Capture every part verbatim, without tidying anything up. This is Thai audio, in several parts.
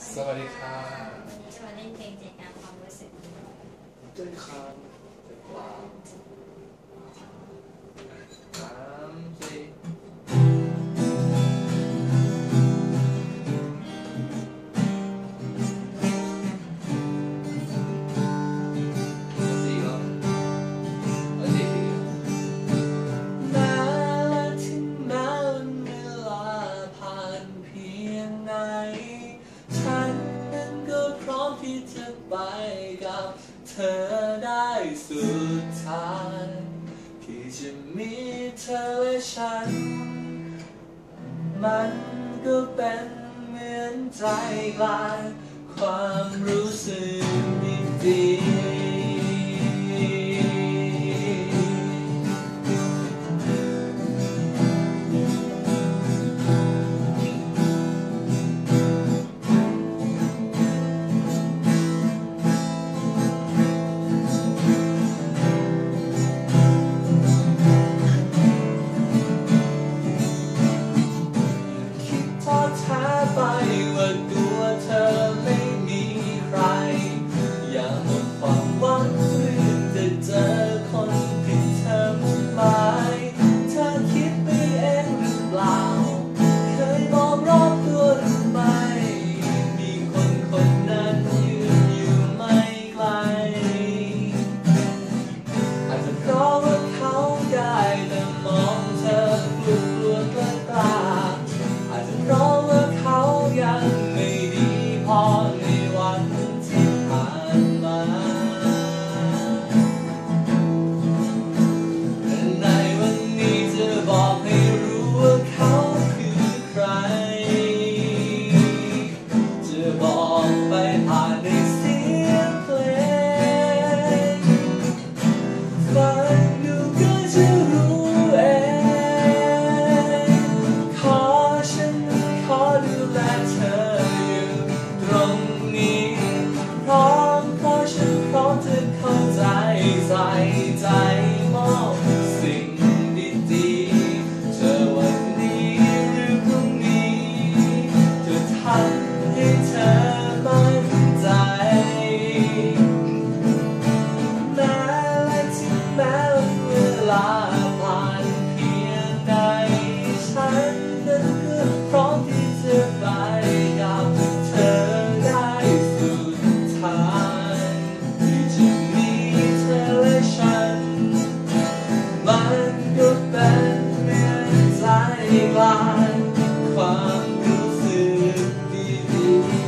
สวัสดีค่ะจะมาเล่นเพลงใจกลางความรู้สึกด้วยคำจากความสามสี่สี่ก็เอาสี่สี่แม้ถึงแม้วันเวลาผ่านเพียงไหนฉันนั้นก็พร้อมที่จะไปกับเธอได้สุดท้ายที่จะมีเธอและฉันมันก็เป็นเหมือนใจกลางความรู้สึกดีไปว่าตัวเธอไม่มีใครอย่าหมดความหวังเพื่อจะเจอคนผิดเธอหมายเธอคิดไปเองหรือเปล่าเคยมองรอบตัวหรือไม่มีคนคนนั้นยืนอยู่ไม่ไกลอาจจะเพราะว่าเขาได้แต่มองเธอกลัวกลัวกล้ากล้าอาจจะเพราะว่าเขายังไม่ดีพอในวันที่ผ่านมาแต่ในวันนี้จะบอกให้รู้ว่าเขาคือใครจะบอกไปผ่านในเสียงเพลงฟังดูก็จะรู้เองขอฉันขอดูแลเธออยู่ตรงนี้พร้อมเพราะฉันพร้อมจะเข้าใจใส่ใจมอบสิ่งดีๆเธอวันนี้หรือพรุ่งนี้จะทำให้เธอมั่นใจแม้และถึงแม้เวลาผ่านเพียงใดฉันนั้นก็พร้อมที่จะไปกับเธอได้สุดท้ายที่จะมีเธอและฉันมันก็เป็นเหมือนใจกลางความรู้สึกดี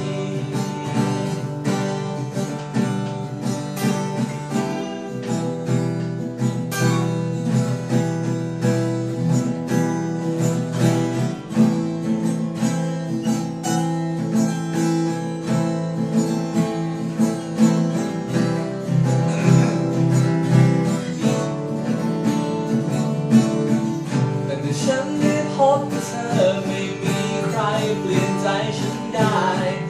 ๆแต่เมื่อฉันได้พบเธอไม่มีใครเปลี่ยนใจฉันได้